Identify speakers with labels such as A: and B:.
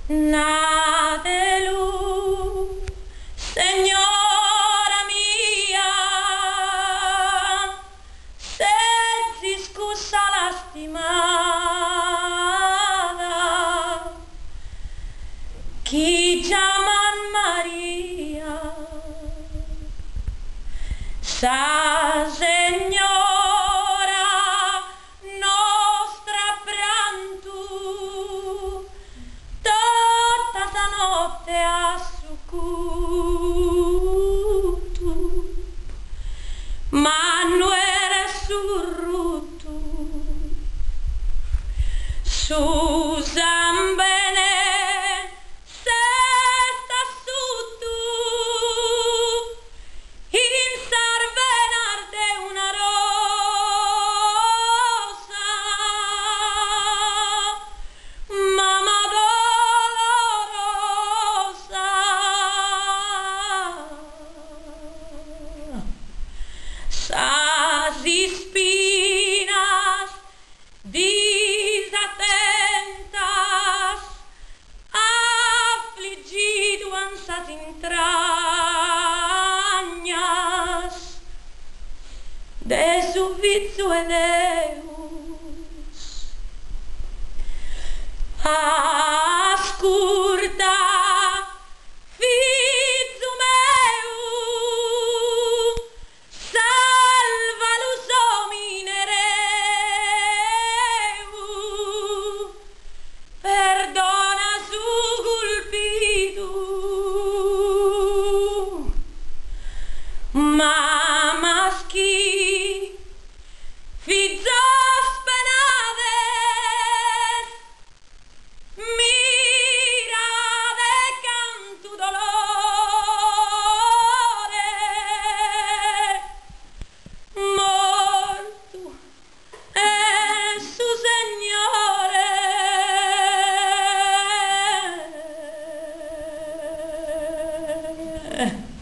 A: Natelu, Signora mia, se discussa lastimata, chi chiaman Maria, sa Signora nostra prantu, tutta la notte a succuto, ma non era surrutto, su zambene se sta sotto, in sarvenar de una rosa, mamma dolorosa, sas espinas desatentas affligiduan sas entrañas de su viso e Deus. Ascolta, figlio meu, salva los hominereu, perdona su colpito, mamaschi, figlios penades, mira de canto dolore, morto è su Signore.